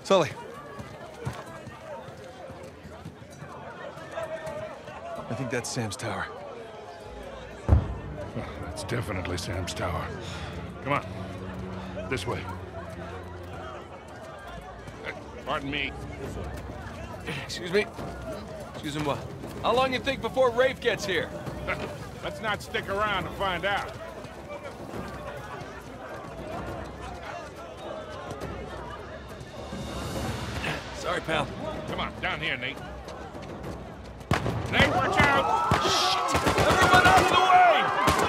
Sully. I think that's Sam's tower. That's definitely Sam's tower. Come on. This way. Pardon me. Excuse me? Excuse him what? How long you think before Rafe gets here? Let's not stick around to find out. Sorry, pal. Come on, down here, Nate. Nate, watch out! Shit! Everyone out of the way!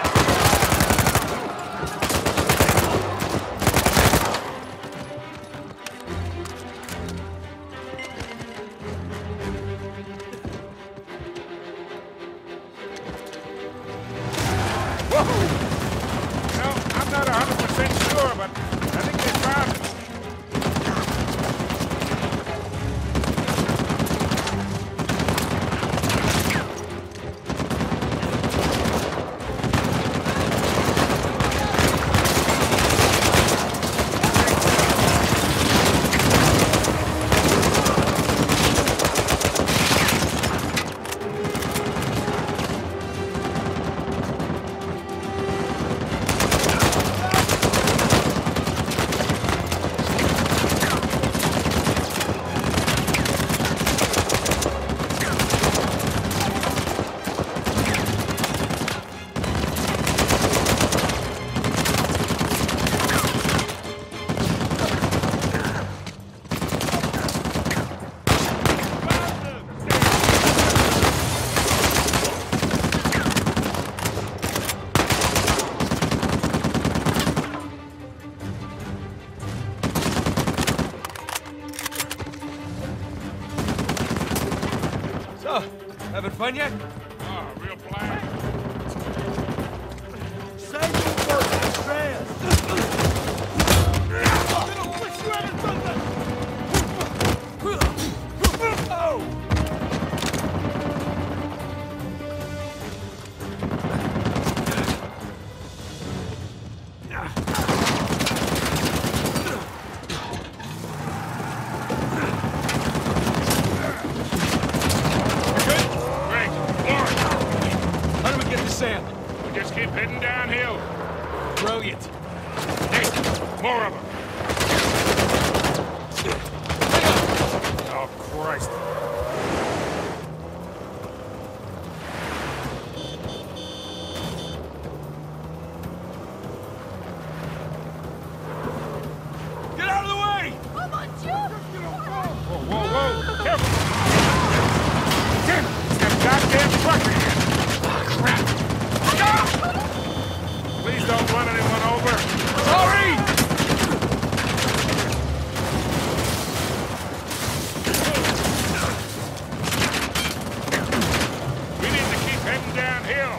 Whoa! No, I'm not 100% sure, but I think they found it. So, having fun yet? Oh, real blast. Sam. We just keep heading downhill. Brilliant. Hey, more of them. Oh, Christ. Get out of the way! Whoa, whoa, whoa. Careful. Damn it. It's that goddamn trucker again. Crap! Please don't run anyone over. Sorry! We need to keep heading downhill.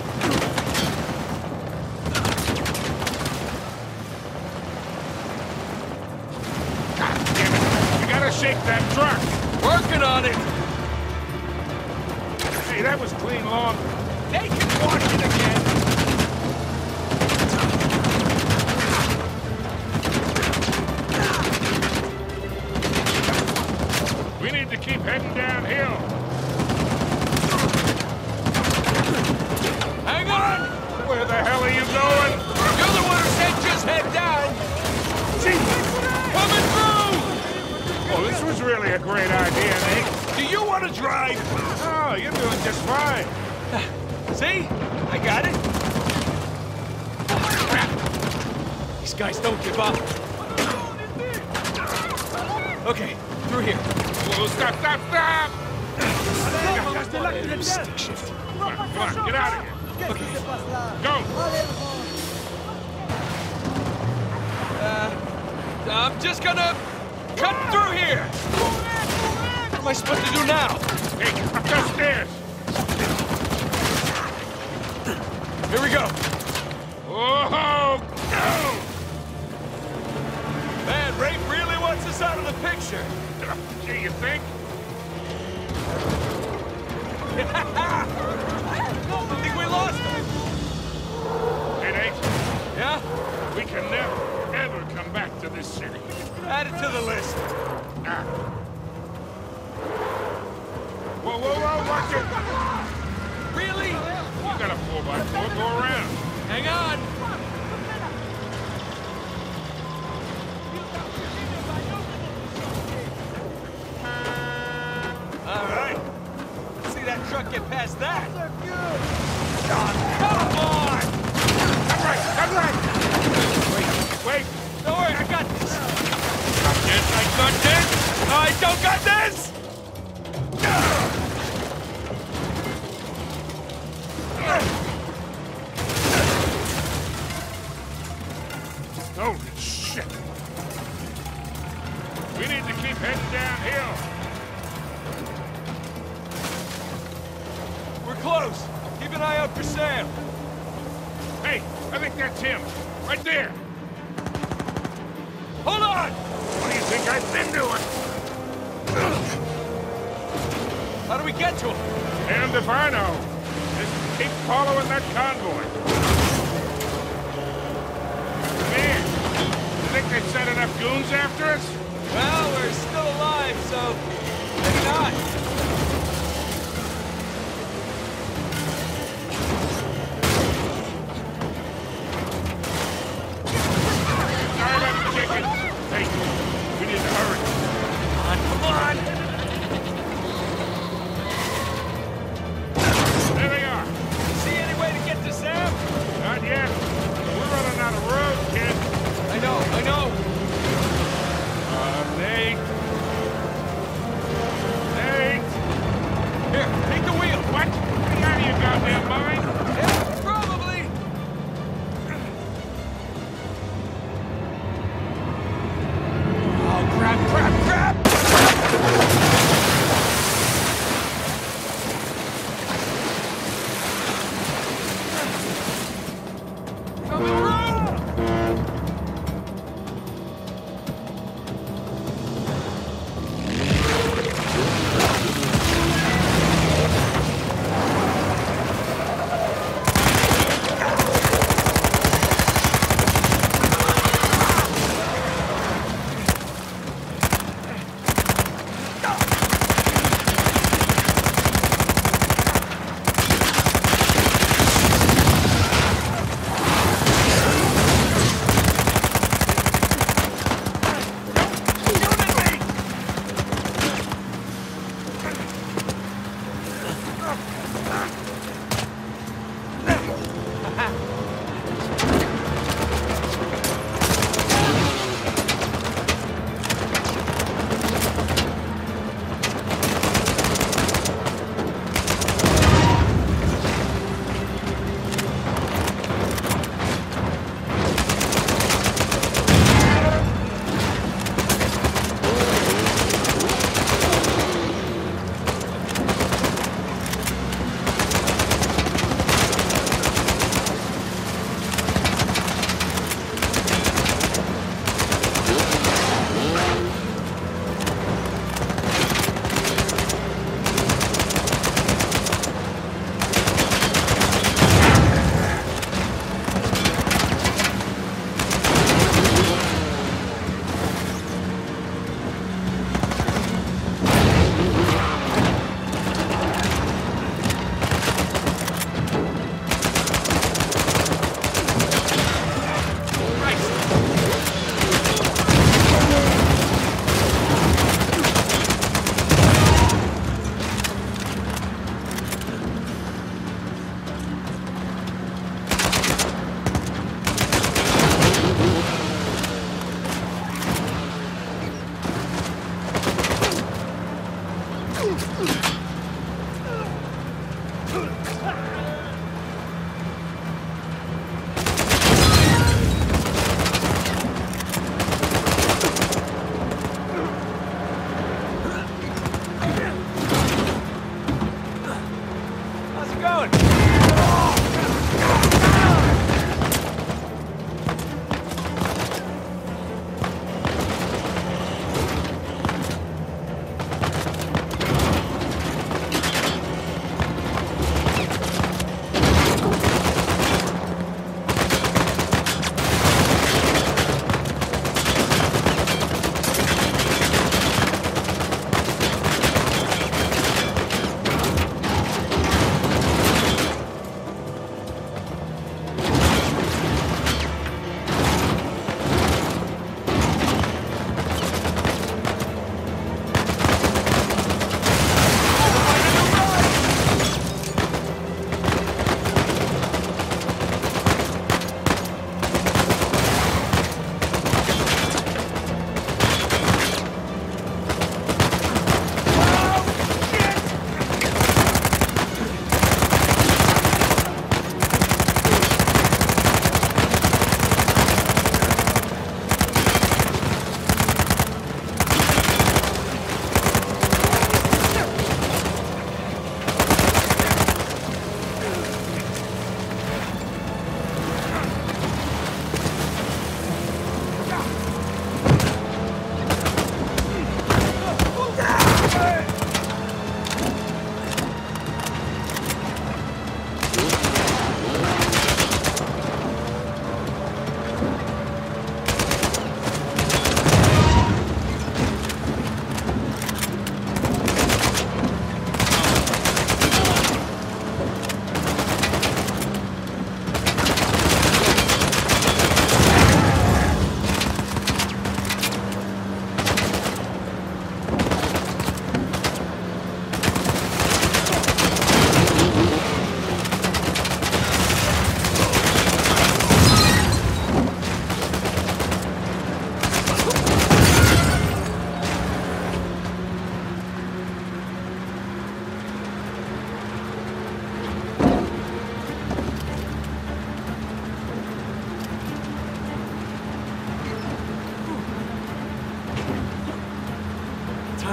God damn it. You gotta shake that truck. Working on it! Hey, that was clean long. They can wash it again! We need to keep heading downhill. Hang on! Where the hell are you going? You're the one who said just head down! Coming through! Oh, this was really a great idea, Nate. Do you want to drive? Oh, you're doing just fine. See? I got it. Crap. These guys don't give up. Okay, through here. Whoa, stop, stop, stop! Stick shift. Come on, get out of here. Okay. Go! I'm just gonna cut through here. What am I supposed to do now? Hey, up those stairs! Here we go. Whoa! Go! Man, Rafe really wants us out of the picture. Gee, you think? I think we lost him. Hey, Nate, Yeah? we can never, ever come back to this city. Add it to the list. Whoa, whoa, whoa, watch it! Really? You got a 4x4, go around. Hang on. All right. Let's see that truck get past that. Come on! Come right! Wait! Don't worry, I got this. I got this! I don't got this! Holy shit! We need to keep heading downhill. We're close. Keep an eye out for Sam. Hey, I think that's him. Right there. Hold on! What do you think I've been doing? How do we get to him? Damned if I know. Just keep following that convoy. Man, you think they sent enough goons after us? Well, we're still alive, so maybe not. Sorry about the chicken. Hey, we need to hurry. Come on! There they are. See any way to get to Sam? Not yet. We're running out of road, kid. I know. Nate. Nate! Here, take the wheel. What? Get out of your goddamn mind? Yeah, probably. Oh, crap! Coming through!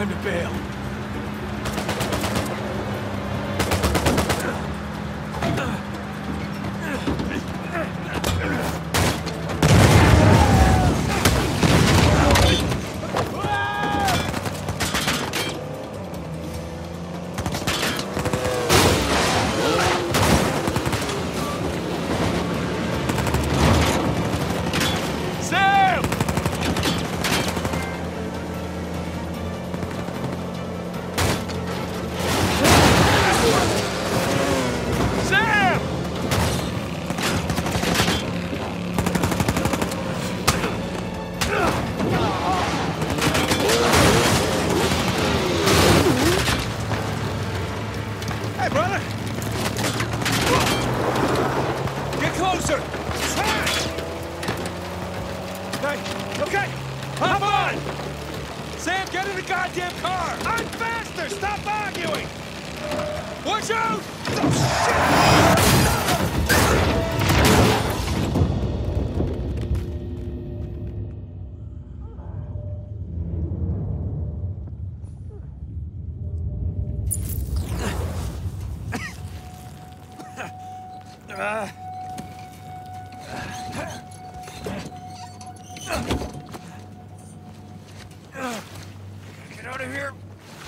Time to bail. Okay, hop on! Sam, get in the goddamn car! I'm faster! Stop arguing! Watch out! Get out of here!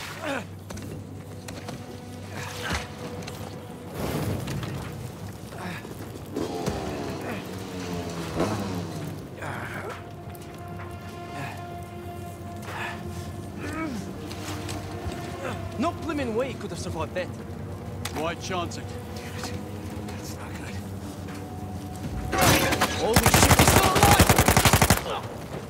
No blimmin' way he could have survived that. Why chance it? That's not good. Holy shit, he's still alive!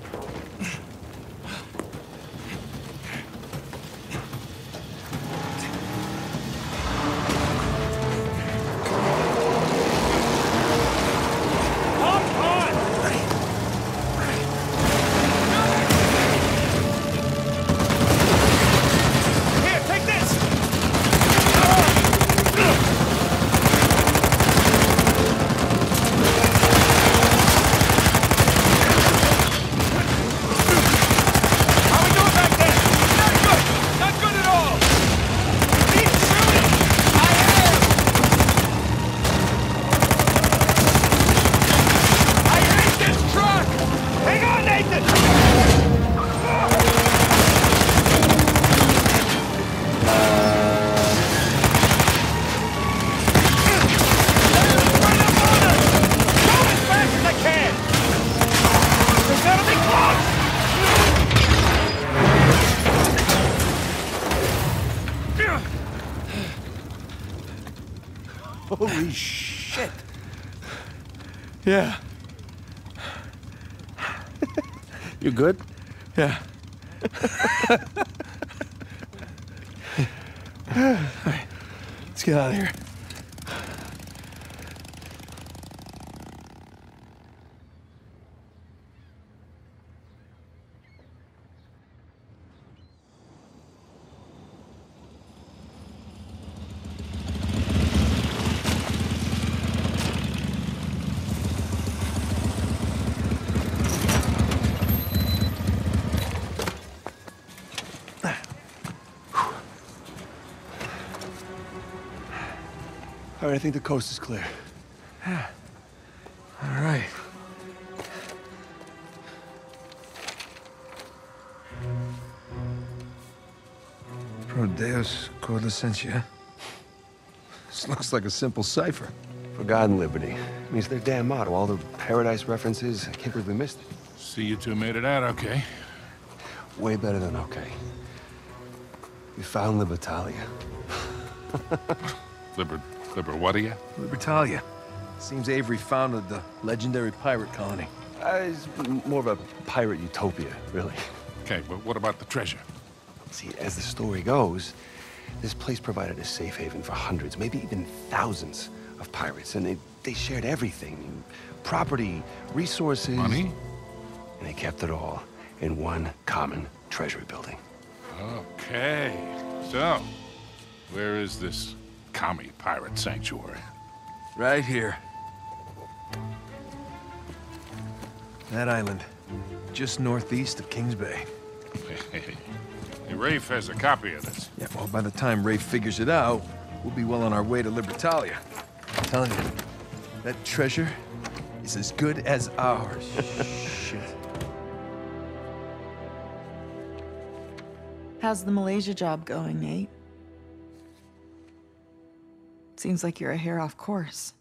Here, take this! How we doing back there? Not good! Not good at all! Keep shooting! I hate this truck! Hang on, Nathan! Right up on us! Go as fast as I can! There's gotta be close! Holy shit. Yeah. You good? Yeah. All right, let's get out of here. All right, I think the coast is clear. All right. Pro Deus Cor Licentia. This looks like a simple cipher. For God and liberty. Means their damn motto. All the paradise references. I can't believe we missed it. See, you two made it out okay. Way better than okay. We found Libertalia. Liber what are you? Libertalia. Seems Avery founded the legendary pirate colony. It's more of a pirate utopia, really. Okay, but what about the treasure? See, as the story goes, this place provided a safe haven for hundreds, maybe even thousands of pirates. And they shared everything. Property, resources. Money? And they kept it all in one common treasury building. Okay. So, where is this commie pirate sanctuary? Right here. That island, just northeast of Kings Bay. Hey, Rafe has a copy of this. Yeah, well, by the time Rafe figures it out, we'll be well on our way to Libertalia. I'm telling you, that treasure is as good as ours. Shit. How's the Malaysia job going, Nate? Seems like you're a hair off course.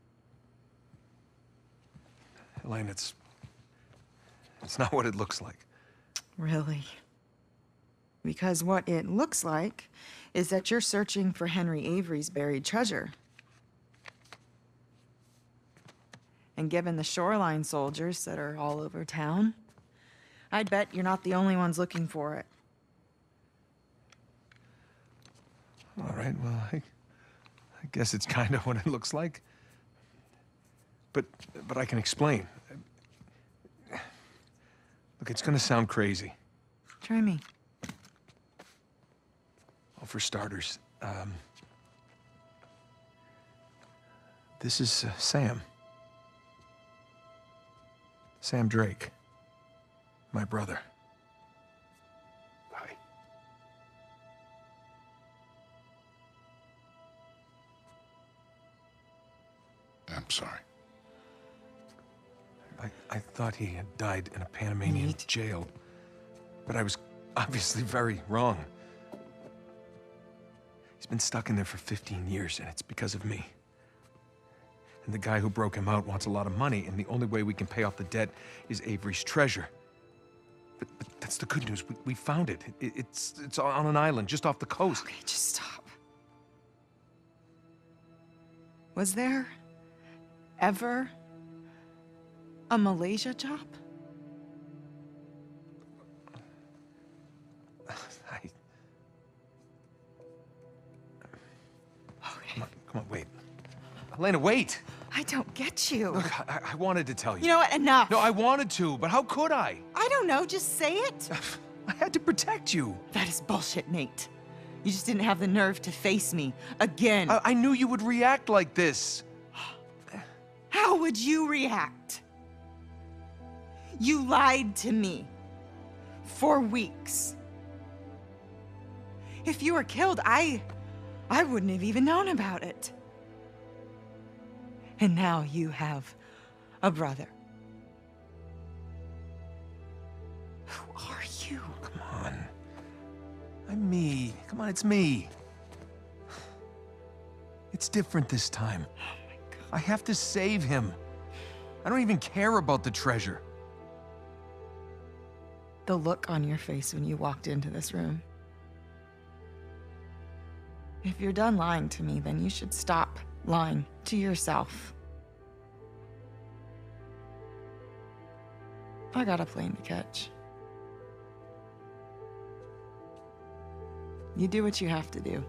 Elaine, it's not what it looks like. Really? Because what it looks like is that you're searching for Henry Avery's buried treasure. And given the shoreline soldiers that are all over town, I'd bet you're not the only ones looking for it. All right, well, I guess it's kind of what it looks like. But I can explain. Look, it's gonna sound crazy. Try me. Well, for starters, this is Sam. Sam Drake. My brother. Hi. I'm sorry. I thought he had died in a Panamanian jail, but I was obviously very wrong. He's been stuck in there for 15 years, and it's because of me. And the guy who broke him out wants a lot of money, and the only way we can pay off the debt is Avery's treasure. But that's the good news. We found it. It's on an island just off the coast. Okay, just stop. Was there ever a Malaysia job? Okay. Come on, wait. Elena, wait! I don't get you. Look, I wanted to tell you. You know what? Enough. No, I wanted to, but how could I? I don't know. Just say it. I had to protect you. That is bullshit, Nate. You just didn't have the nerve to face me again. I knew you would react like this. How would you react? You lied to me for weeks. If you were killed, I wouldn't have even known about it. And now you have a brother. Who are you? Come on. I'm me. Come on, it's me. It's different this time. Oh my God. I have to save him. I don't even care about the treasure. The look on your face when you walked into this room. If you're done lying to me, then you should stop lying to yourself. I got a plane to catch. You do what you have to do.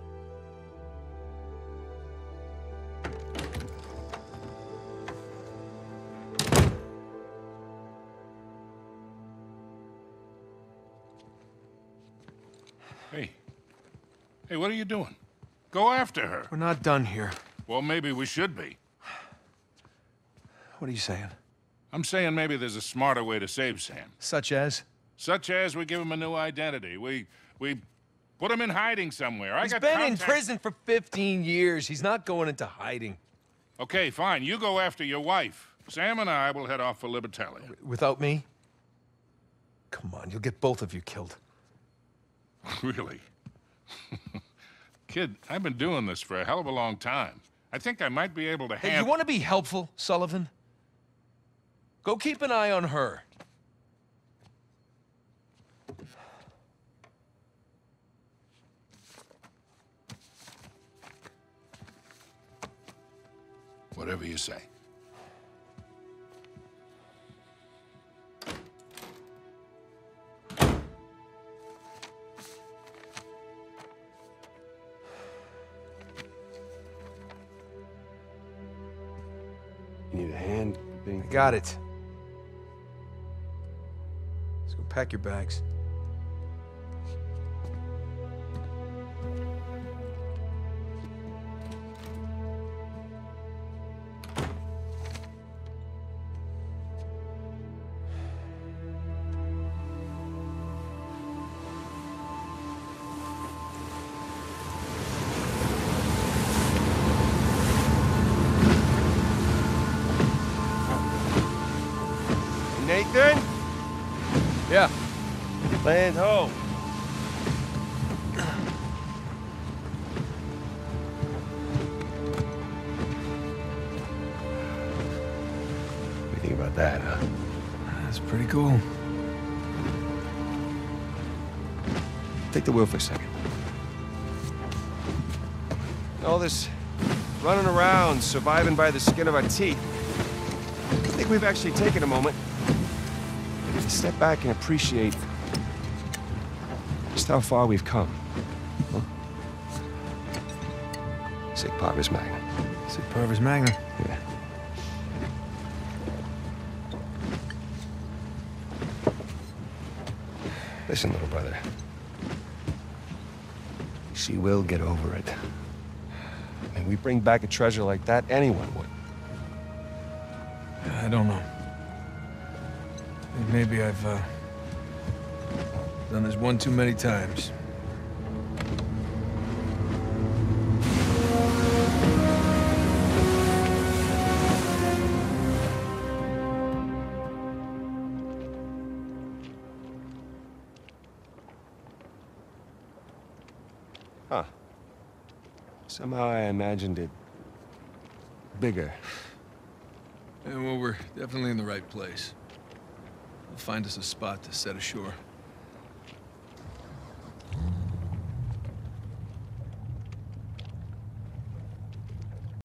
Hey, what are you doing? Go after her. We're not done here. Well, maybe we should be. What are you saying? I'm saying maybe there's a smarter way to save Sam. Such as? Such as we give him a new identity. We put him in hiding somewhere. He's been in prison for 15 years. He's not going into hiding. Okay, fine. You go after your wife. Sam and I will head off for Libertalia. Without me? Come on, you'll get both of you killed. Really? Kid, I've been doing this for a hell of a long time. I think I might be able to handle... Hey, you want to be helpful, Sullivan? Go keep an eye on her. Whatever you say. You need a hand? I got it. Let's go pack your bags. Ethan? Yeah. Land ho. What do you think about that, huh? That's pretty cool. Take the wheel for a second. All this running around, surviving by the skin of our teeth. I think we've actually taken a moment to step back and appreciate just how far we've come. Huh? Sic Parvis Magna. Sic Parvis Magna. Yeah. Listen, little brother. She will get over it. And we bring back a treasure like that, anyone would. I don't know. Maybe I've done this one too many times. Huh. Somehow I imagined it bigger. Yeah, well, we're definitely in the right place. We'll find us a spot to set ashore.